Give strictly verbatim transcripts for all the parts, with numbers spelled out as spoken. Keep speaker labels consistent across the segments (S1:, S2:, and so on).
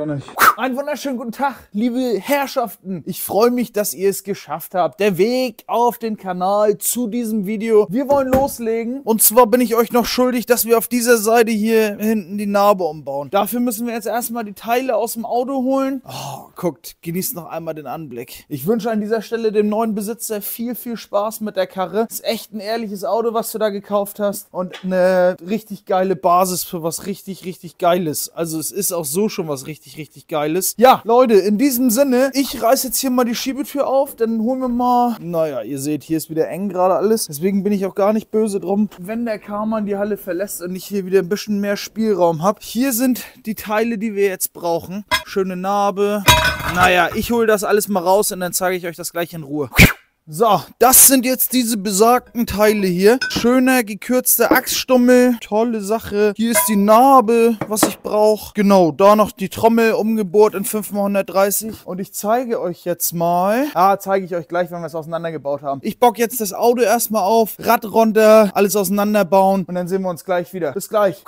S1: gar nicht. Einen wunderschönen guten Tag, liebe Herrschaften. Ich freue mich, dass ihr es geschafft habt. Der Weg auf den Kanal zu diesem Video. Wir wollen loslegen. Und zwar bin ich euch noch schuldig, dass wir auf dieser Seite hier hinten die Narbe umbauen. Dafür müssen wir jetzt erstmal die Teile aus dem Auto holen. Oh, guckt, genießt noch einmal den Anblick. Ich wünsche an dieser Stelle dem neuen Besitzer viel, viel Spaß mit der Karre. Ist echt ein ehrliches Auto, was du da gekauft hast. Und eine richtig geile Basis für was richtig, richtig Geiles. Also es ist auch so schon was richtig, richtig Geiles. Ja, Leute, in diesem Sinne, ich reiße jetzt hier mal die Schiebetür auf, dann holen wir mal, naja, ihr seht, hier ist wieder eng gerade alles, deswegen bin ich auch gar nicht böse drum, wenn der Karmann die Halle verlässt und ich hier wieder ein bisschen mehr Spielraum habe. Hier sind die Teile, die wir jetzt brauchen. Schöne Narbe. Naja, ich hole das alles mal raus und dann zeige ich euch das gleich in Ruhe. So, das sind jetzt diese besagten Teile hier. Schöner, gekürzter Achsstummel. Tolle Sache. Hier ist die Narbe, was ich brauche. Genau, da noch die Trommel umgebohrt in fünf mal hundertdreißig. Und ich zeige euch jetzt mal. Ah, zeige ich euch gleich, wenn wir es auseinandergebaut haben. Ich bock jetzt das Auto erstmal auf. Rad runter, alles auseinanderbauen. Und dann sehen wir uns gleich wieder. Bis gleich.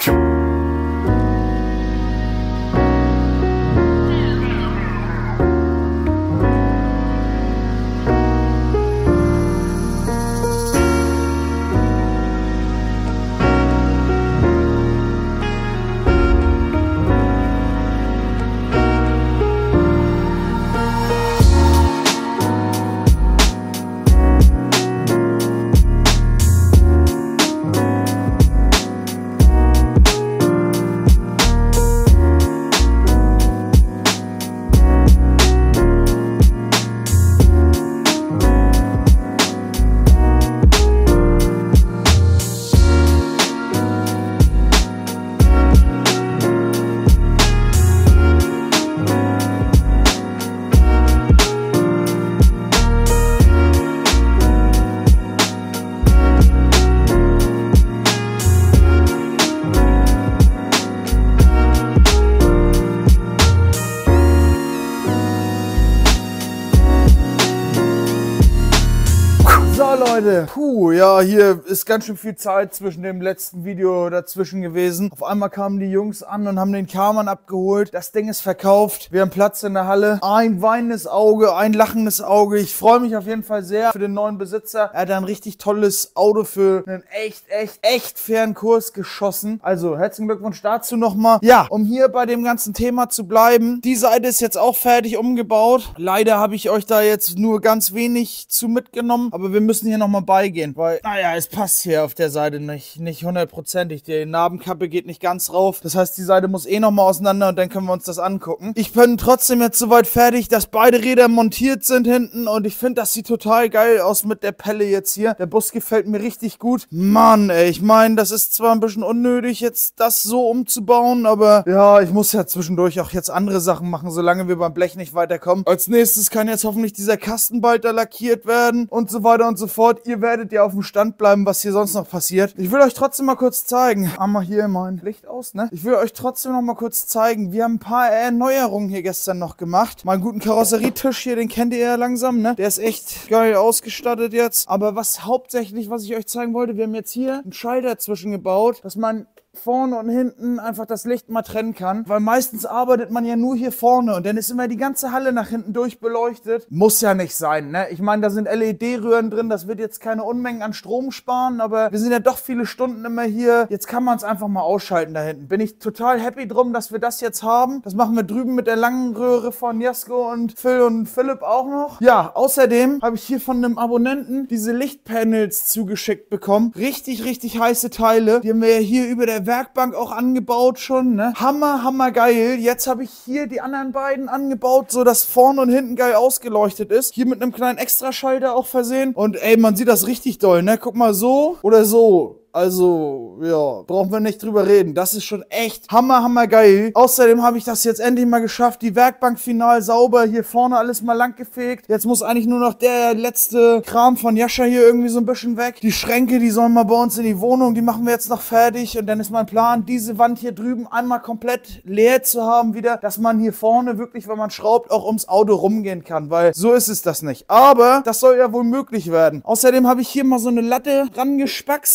S1: Leute, puh, ja, hier ist ganz schön viel Zeit zwischen dem letzten Video dazwischen gewesen. Auf einmal kamen die Jungs an und haben den Karmann abgeholt. Das Ding ist verkauft. Wir haben Platz in der Halle. Ein weinendes Auge, ein lachendes Auge. Ich freue mich auf jeden Fall sehr für den neuen Besitzer. Er hat ein richtig tolles Auto für einen echt, echt, echt fairen Kurs geschossen. Also, herzlichen Glückwunsch dazu nochmal. Ja, um hier bei dem ganzen Thema zu bleiben. Die Seite ist jetzt auch fertig umgebaut. Leider habe ich euch da jetzt nur ganz wenig zu mitgenommen, aber wir müssen hier noch mal beigehen, weil, naja, es passt hier auf der Seite nicht, nicht hundertprozentig. Die Narbenkappe geht nicht ganz rauf. Das heißt, die Seite muss eh noch mal auseinander und dann können wir uns das angucken. Ich bin trotzdem jetzt soweit fertig, dass beide Räder montiert sind hinten und ich finde, das sieht total geil aus mit der Pelle jetzt hier. Der Bus gefällt mir richtig gut. Mann, ey, ich meine, das ist zwar ein bisschen unnötig, jetzt das so umzubauen, aber ja, ich muss ja zwischendurch auch jetzt andere Sachen machen, solange wir beim Blech nicht weiterkommen. Als nächstes kann jetzt hoffentlich dieser Kasten bald da lackiert werden und so weiter und so fort. Ihr werdet ja auf dem Stand bleiben, was hier sonst noch passiert. Ich will euch trotzdem mal kurz zeigen. Einmal hier mein Licht aus, ne? Ich will euch trotzdem noch mal kurz zeigen. Wir haben ein paar Erneuerungen hier gestern noch gemacht. Meinen guten Karosserietisch hier, den kennt ihr ja langsam, ne? Der ist echt geil ausgestattet jetzt. Aber was hauptsächlich, was ich euch zeigen wollte, wir haben jetzt hier einen Schalter zwischengebaut, dass man vorne und hinten einfach das Licht mal trennen kann, weil meistens arbeitet man ja nur hier vorne und dann ist immer die ganze Halle nach hinten durchbeleuchtet. Muss ja nicht sein, ne? Ich meine, da sind L E D-Röhren drin, das wird jetzt keine Unmengen an Strom sparen, aber wir sind ja doch viele Stunden immer hier. Jetzt kann man es einfach mal ausschalten da hinten. Bin ich total happy drum, dass wir das jetzt haben. Das machen wir drüben mit der langen Röhre von Jasko und Phil und Philipp auch noch. Ja, außerdem habe ich hier von einem Abonnenten diese Lichtpanels zugeschickt bekommen. Richtig, richtig heiße Teile. Die haben wir ja hier über der Werkbank auch angebaut schon, ne? Hammer, hammer geil. Jetzt habe ich hier die anderen beiden angebaut, so dass vorne und hinten geil ausgeleuchtet ist. Hier mit einem kleinen Extraschalter auch versehen. Und ey, man sieht das richtig doll, ne? Guck mal, so oder so. Also, ja, brauchen wir nicht drüber reden. Das ist schon echt hammer, hammer geil. Außerdem habe ich das jetzt endlich mal geschafft. Die Werkbank final sauber. Hier vorne alles mal lang gefegt. Jetzt muss eigentlich nur noch der letzte Kram von Jascha hier irgendwie so ein bisschen weg. Die Schränke, die sollen mal bei uns in die Wohnung. Die machen wir jetzt noch fertig. Und dann ist mein Plan, diese Wand hier drüben einmal komplett leer zu haben wieder. Dass man hier vorne wirklich, wenn man schraubt, auch ums Auto rumgehen kann. Weil so ist es das nicht. Aber das soll ja wohl möglich werden. Außerdem habe ich hier mal so eine Latte rangespackt, ne? Schön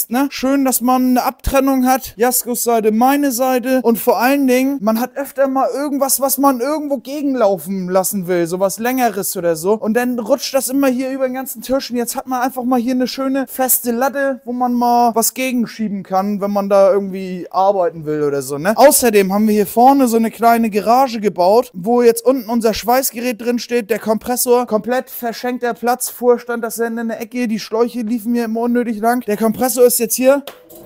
S1: schön, dass man eine Abtrennung hat. Jaskos Seite, meine Seite. Und vor allen Dingen, man hat öfter mal irgendwas, was man irgendwo gegenlaufen lassen will. Sowas Längeres oder so. Und dann rutscht das immer hier über den ganzen Tisch. Und jetzt hat man einfach mal hier eine schöne feste Latte, wo man mal was gegenschieben kann, wenn man da irgendwie arbeiten will oder so, ne? Außerdem haben wir hier vorne so eine kleine Garage gebaut, wo jetzt unten unser Schweißgerät drin steht, der Kompressor, komplett verschenkter Platz. Vorher stand das in der Ecke, die Schläuche liefen mir immer unnötig lang. Der Kompressor ist jetzt hier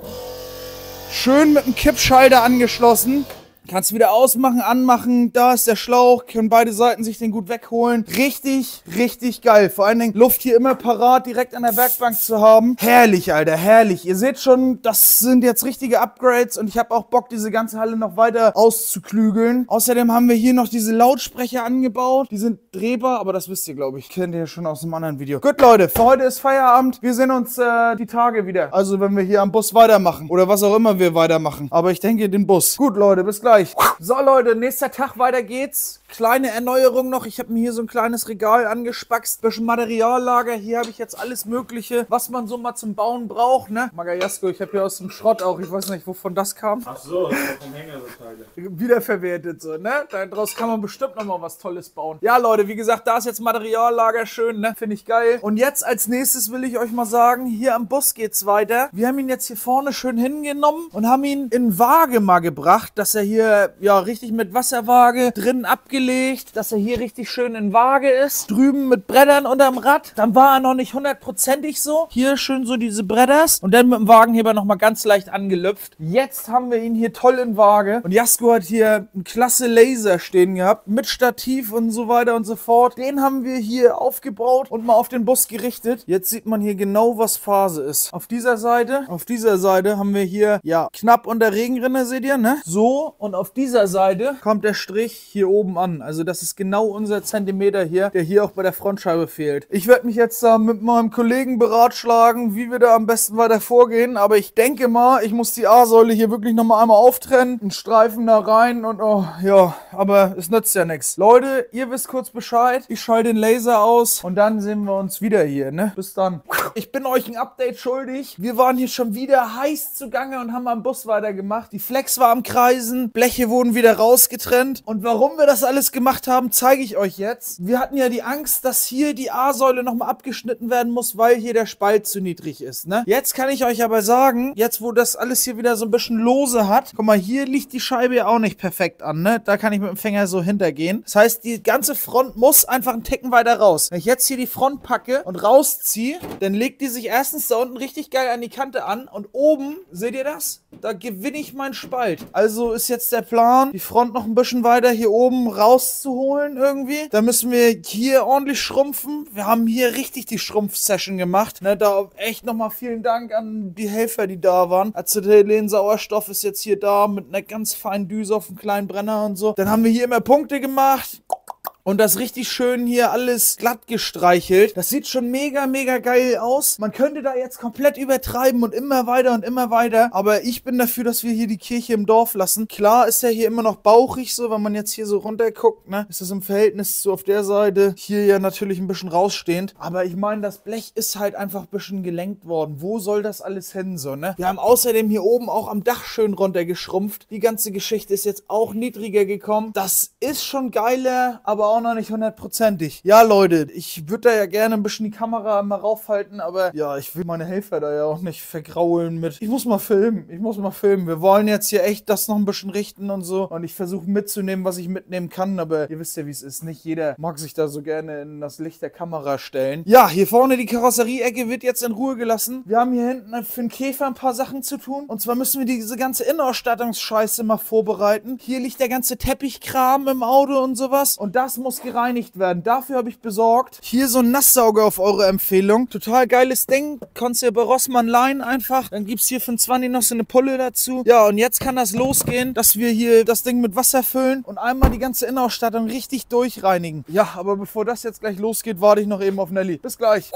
S1: schön mit dem Kippschalter angeschlossen. Kannst wieder ausmachen, anmachen, da ist der Schlauch, können beide Seiten sich den gut wegholen. Richtig, richtig geil. Vor allen Dingen Luft hier immer parat, direkt an der Werkbank zu haben. Herrlich, Alter, herrlich. Ihr seht schon, das sind jetzt richtige Upgrades und ich habe auch Bock, diese ganze Halle noch weiter auszuklügeln. Außerdem haben wir hier noch diese Lautsprecher angebaut. Die sind drehbar, aber das wisst ihr, glaube ich. Kennt ihr ja schon aus einem anderen Video. Gut, Leute, für heute ist Feierabend. Wir sehen uns äh, die Tage wieder. Also, wenn wir hier am Bus weitermachen oder was auch immer wir weitermachen. Aber ich denke, den Bus. Gut, Leute, bis gleich. So Leute, nächster Tag, weiter geht's. Kleine Erneuerung noch. Ich habe mir hier so ein kleines Regal angespackst. Bisschen Materiallager. Hier habe ich jetzt alles Mögliche, was man so mal zum Bauen braucht, ne? Magajasko, ich habe hier aus dem Schrott auch, ich weiß nicht, wovon das kam.
S2: Ach so, das war vom Hänger so Teile.
S1: Wiederverwertet so, ne? Daraus kann man bestimmt noch mal was Tolles bauen. Ja Leute, wie gesagt, da ist jetzt Materiallager schön, ne? Finde ich geil. Und jetzt als nächstes will ich euch mal sagen, hier am Bus geht's weiter. Wir haben ihn jetzt hier vorne schön hingenommen und haben ihn in Waage mal gebracht, dass er hier ja richtig mit Wasserwaage drin abgelegt, dass er hier richtig schön in Waage ist. Drüben mit Brettern unterm Rad. Dann war er noch nicht hundertprozentig so. Hier schön so diese Bretters und dann mit dem Wagenheber noch mal ganz leicht angelüpft. Jetzt haben wir ihn hier toll in Waage und Jasko hat hier einen klasse Laser stehen gehabt mit Stativ und so weiter und so fort. Den haben wir hier aufgebaut und mal auf den Bus gerichtet. Jetzt sieht man hier genau, was Phase ist. Auf dieser Seite, auf dieser Seite haben wir hier ja knapp unter Regenrinne, seht ihr, ne? So, und auf dieser Seite kommt der Strich hier oben an. Also das ist genau unser Zentimeter hier, der hier auch bei der Frontscheibe fehlt. Ich werde mich jetzt da mit meinem Kollegen beratschlagen, wie wir da am besten weiter vorgehen. Aber ich denke mal, ich muss die A-Säule hier wirklich nochmal einmal auftrennen. Einen Streifen da rein und oh, ja, aber es nützt ja nichts. Leute, ihr wisst kurz Bescheid. Ich schalte den Laser aus und dann sehen wir uns wieder hier, ne? Bis dann. Ich bin euch ein Update schuldig. Wir waren hier schon wieder heiß zugange und haben am Bus weitergemacht. Die Flex war am Kreisen, Bleche wurden wieder rausgetrennt. Und warum wir das alles gemacht haben, zeige ich euch jetzt. Wir hatten ja die Angst, dass hier die A-Säule nochmal abgeschnitten werden muss, weil hier der Spalt zu niedrig ist, ne? Jetzt kann ich euch aber sagen, jetzt wo das alles hier wieder so ein bisschen lose hat, guck mal, hier liegt die Scheibe ja auch nicht perfekt an, ne? Da kann ich mit dem Finger so hintergehen. Das heißt, die ganze Front muss einfach einen Ticken weiter raus. Wenn ich jetzt hier die Front packe und rausziehe, dann legt die sich erstens da unten richtig geil an die Kante an und oben, seht ihr das? Da gewinne ich meinen Spalt. Also ist jetzt der Plan, die Front noch ein bisschen weiter hier oben rauszuholen irgendwie. Da müssen wir hier ordentlich schrumpfen. Wir haben hier richtig die Schrumpf-Session gemacht. Ne, da echt nochmal vielen Dank an die Helfer, die da waren. Acetylen-Sauerstoff ist jetzt hier da mit einer ganz feinen Düse auf dem kleinen Brenner und so. Dann haben wir hier immer Punkte gemacht. Und das richtig schön hier alles glatt gestreichelt. Das sieht schon mega, mega geil aus. Man könnte da jetzt komplett übertreiben und immer weiter und immer weiter. Aber ich bin dafür, dass wir hier die Kirche im Dorf lassen. Klar ist ja hier immer noch bauchig so, wenn man jetzt hier so runter guckt, ne? Ist das im Verhältnis zu auf der Seite hier ja natürlich ein bisschen rausstehend. Aber ich meine, das Blech ist halt einfach ein bisschen gelenkt worden. Wo soll das alles hin so, ne? Wir haben außerdem hier oben auch am Dach schön runtergeschrumpft. Die ganze Geschichte ist jetzt auch niedriger gekommen. Das ist schon geiler, aber auch auch noch nicht hundertprozentig. Ja, Leute, ich würde da ja gerne ein bisschen die Kamera mal raufhalten, aber ja, ich will meine Helfer da ja auch nicht vergraulen mit. Ich muss mal filmen, ich muss mal filmen. Wir wollen jetzt hier echt das noch ein bisschen richten und so. Und ich versuche mitzunehmen, was ich mitnehmen kann, aber ihr wisst ja, wie es ist. Nicht jeder mag sich da so gerne in das Licht der Kamera stellen. Ja, hier vorne die Karosserie-Ecke wird jetzt in Ruhe gelassen. Wir haben hier hinten für den Käfer ein paar Sachen zu tun. Und zwar müssen wir diese ganze Innenausstattungsscheiße mal vorbereiten. Hier liegt der ganze Teppichkram im Auto und sowas. Und das muss gereinigt werden. Dafür habe ich besorgt hier so einen Nasssauger auf eure Empfehlung. Total geiles Ding. Konntest du ja bei Rossmann leihen einfach. Dann gibt es hier für ein zwanzig noch so eine Pulle dazu. Ja, und jetzt kann das losgehen, dass wir hier das Ding mit Wasser füllen und einmal die ganze Innenausstattung richtig durchreinigen. Ja, aber bevor das jetzt gleich losgeht, warte ich noch eben auf Nelly. Bis gleich.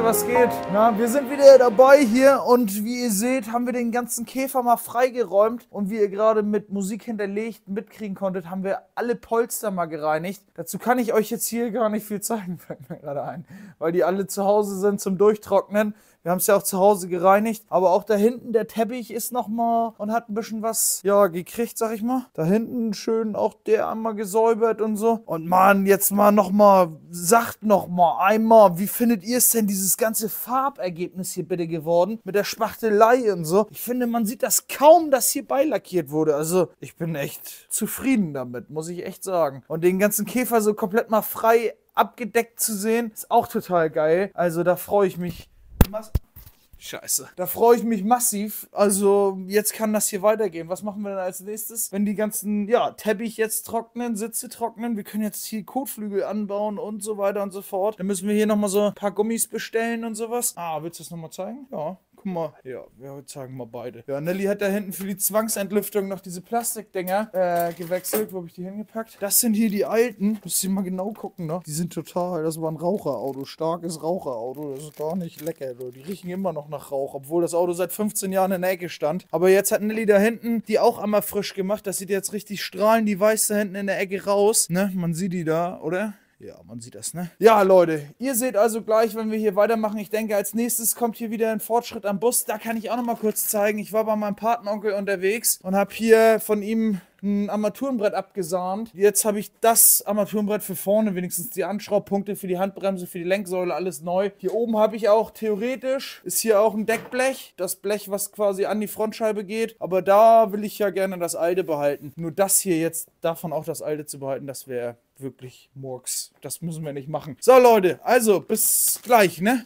S1: was geht? Na, wir sind wieder dabei hier und wie ihr seht, haben wir den ganzen Käfer mal freigeräumt und wie ihr gerade mit Musik hinterlegt mitkriegen konntet, haben wir alle Polster mal gereinigt. Dazu kann ich euch jetzt hier gar nicht viel zeigen, fällt mir gerade ein, weil die alle zu Hause sind zum Durchtrocknen. Wir haben es ja auch zu Hause gereinigt, aber auch da hinten, der Teppich ist nochmal und hat ein bisschen was, ja, gekriegt, sag ich mal. Da hinten schön auch der einmal gesäubert und so. Und Mann, jetzt mal nochmal, sagt nochmal einmal, wie findet ihr es denn, dieses ganze Farbergebnis hier bitte geworden? Mit der Spachtelei und so. Ich finde, man sieht das kaum, dass hier beilackiert wurde. Also, ich bin echt zufrieden damit, muss ich echt sagen. Und den ganzen Käfer so komplett mal frei abgedeckt zu sehen, ist auch total geil. Also, da freue ich mich. Scheiße. Da freue ich mich massiv. Also jetzt kann das hier weitergehen. Was machen wir denn als nächstes? Wenn die ganzen, ja, Teppich jetzt trocknen, Sitze trocknen. Wir können jetzt hier Kotflügel anbauen und so weiter und so fort. Dann müssen wir hier nochmal so ein paar Gummis bestellen und sowas. Ah, willst du das nochmal zeigen? Ja. Guck mal, ja, wir zeigen mal beide. Ja, Nelly hat da hinten für die Zwangsentlüftung noch diese Plastikdinger äh, gewechselt. Wo habe ich die hingepackt? Das sind hier die alten. Müsst ihr mal genau gucken, ne? Die sind total, das war ein Raucherauto. Starkes Raucherauto. Das ist gar nicht lecker, du. Die riechen immer noch nach Rauch, obwohl das Auto seit fünfzehn Jahren in der Ecke stand. Aber jetzt hat Nelly da hinten die auch einmal frisch gemacht. Das sieht jetzt richtig strahlen, die weiß da hinten in der Ecke raus. Ne, man sieht die da, oder? Ja, man sieht das, ne? Ja, Leute, ihr seht also gleich, wenn wir hier weitermachen, ich denke, als nächstes kommt hier wieder ein Fortschritt am Bus. Da kann ich auch noch mal kurz zeigen. Ich war bei meinem Patenonkel unterwegs und habe hier von ihm ein Armaturenbrett abgesahnt. Jetzt habe ich das Armaturenbrett für vorne, wenigstens die Anschraubpunkte für die Handbremse, für die Lenksäule, alles neu. Hier oben habe ich auch theoretisch, ist hier auch ein Deckblech. Das Blech, was quasi an die Frontscheibe geht. Aber da will ich ja gerne das alte behalten. Nur das hier jetzt, davon auch das alte zu behalten, das wäre wirklich Murks. Das müssen wir nicht machen. So, Leute, also bis gleich, ne?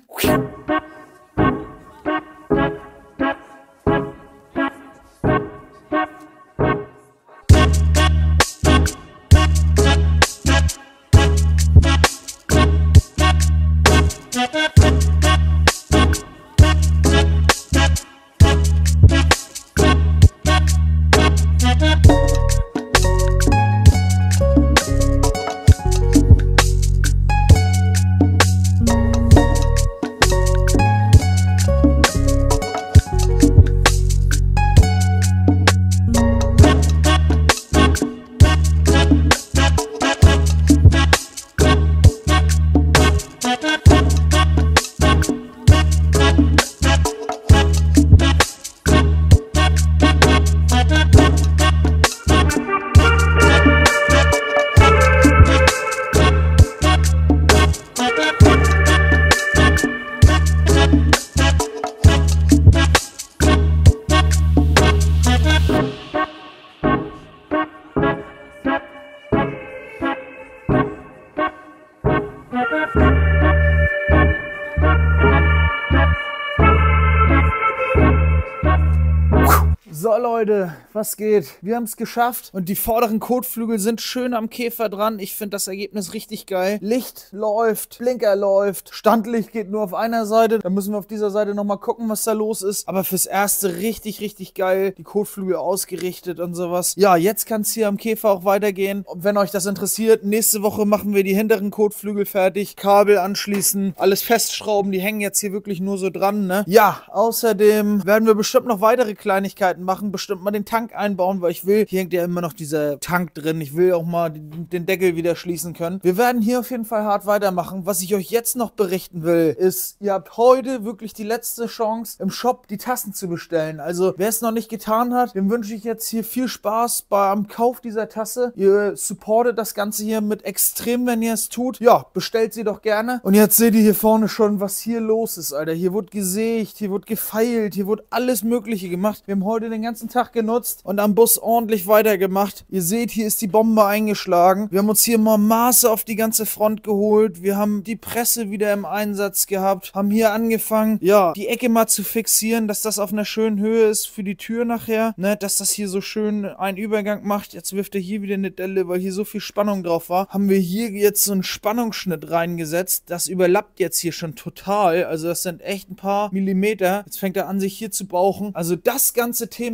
S1: So Leute, was geht? Wir haben es geschafft und die vorderen Kotflügel sind schön am Käfer dran. Ich finde das Ergebnis richtig geil. Licht läuft, Blinker läuft, Standlicht geht nur auf einer Seite. Da müssen wir auf dieser Seite nochmal gucken, was da los ist. Aber fürs Erste richtig, richtig geil. Die Kotflügel ausgerichtet und sowas. Ja, jetzt kann es hier am Käfer auch weitergehen. Und wenn euch das interessiert, nächste Woche machen wir die hinteren Kotflügel fertig. Kabel anschließen, alles festschrauben. Die hängen jetzt hier wirklich nur so dran, ne? Ja, außerdem werden wir bestimmt noch weitere Kleinigkeiten machen. Bestimmt mal den Tank einbauen, weil ich will, hier hängt ja immer noch dieser Tank drin, ich will auch mal den Deckel wieder schließen können. Wir werden hier auf jeden Fall hart weitermachen. Was ich euch jetzt noch berichten will, ist, ihr habt heute wirklich die letzte Chance, im Shop die Tassen zu bestellen. Also, wer es noch nicht getan hat, dem wünsche ich jetzt hier viel Spaß beim Kauf dieser Tasse. Ihr supportet das Ganze hier mit extrem, wenn ihr es tut. Ja, bestellt sie doch gerne. Und jetzt seht ihr hier vorne schon, was hier los ist, Alter. Hier wurde gesägt, hier wurde gefeilt, hier wurde alles Mögliche gemacht. Wir haben heute den ganzen Tag genutzt und am Bus ordentlich weitergemacht. Ihr seht, hier ist die Bombe eingeschlagen. Wir haben uns hier mal Maße auf die ganze Front geholt. Wir haben die Presse wieder im Einsatz gehabt. Haben hier angefangen, ja, die Ecke mal zu fixieren, dass das auf einer schönen Höhe ist für die Tür nachher. Ne, dass das hier so schön einen Übergang macht. Jetzt wirft er hier wieder eine Delle, weil hier so viel Spannung drauf war. Haben wir hier jetzt so einen Spannungsschnitt reingesetzt. Das überlappt jetzt hier schon total. Also das sind echt ein paar Millimeter. Jetzt fängt er an, sich hier zu bauchen. Also das ganze Thema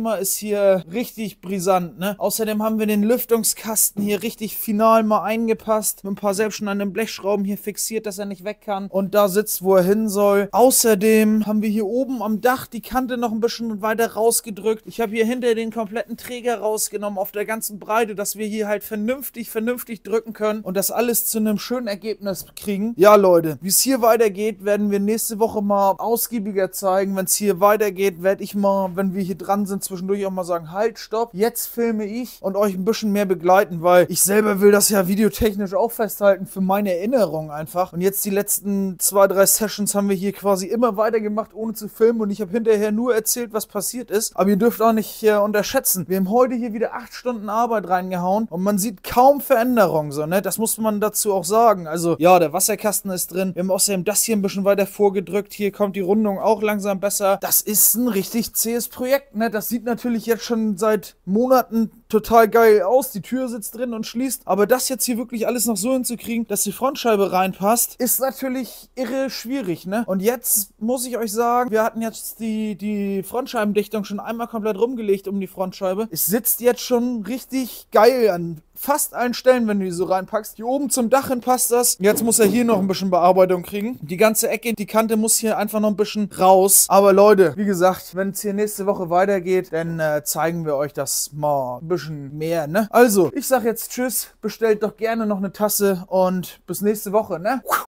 S1: Thema ist hier richtig brisant, ne? Außerdem haben wir den Lüftungskasten hier richtig final mal eingepasst, mit ein paar selbstschneidenden Blechschrauben hier fixiert, dass er nicht weg kann und da sitzt, wo er hin soll. Außerdem haben wir hier oben am Dach die Kante noch ein bisschen weiter rausgedrückt. Ich habe hier hinter den kompletten Träger rausgenommen auf der ganzen Breite, dass wir hier halt vernünftig, vernünftig drücken können und das alles zu einem schönen Ergebnis kriegen. Ja, Leute, wie es hier weitergeht, werden wir nächste Woche mal ausgiebiger zeigen. Wenn es hier weitergeht, werde ich mal, wenn wir hier dran sind, zwischendurch auch mal sagen, halt, stopp, jetzt filme ich und euch ein bisschen mehr begleiten, weil ich selber will das ja videotechnisch auch festhalten für meine Erinnerung einfach. Und jetzt die letzten zwei, drei Sessions haben wir hier quasi immer weitergemacht, ohne zu filmen und ich habe hinterher nur erzählt, was passiert ist. Aber ihr dürft auch nicht äh, unterschätzen. Wir haben heute hier wieder acht Stunden Arbeit reingehauen und man sieht kaum Veränderung, so, ne? Das muss man dazu auch sagen. Also, ja, der Wasserkasten ist drin. Wir haben außerdem das hier ein bisschen weiter vorgedrückt. Hier kommt die Rundung auch langsam besser. Das ist ein richtig zähes Projekt, ne? Das sieht natürlich jetzt schon seit Monaten total geil aus. Die Tür sitzt drin und schließt. Aber das jetzt hier wirklich alles noch so hinzukriegen, dass die Frontscheibe reinpasst, ist natürlich irre schwierig, ne? Und jetzt muss ich euch sagen, wir hatten jetzt die, die Frontscheibendichtung schon einmal komplett rumgelegt um die Frontscheibe. Es sitzt jetzt schon richtig geil an fast allen Stellen, wenn du die so reinpackst. Hier oben zum Dach hin passt das. Jetzt muss er hier noch ein bisschen Bearbeitung kriegen. Die ganze Ecke, die Kante muss hier einfach noch ein bisschen raus. Aber Leute, wie gesagt, wenn es hier nächste Woche weitergeht, dann äh, zeigen wir euch das mal ein bisschen mehr, ne? Also, ich sag jetzt tschüss, bestellt doch gerne noch eine Tasse und bis nächste Woche, ne?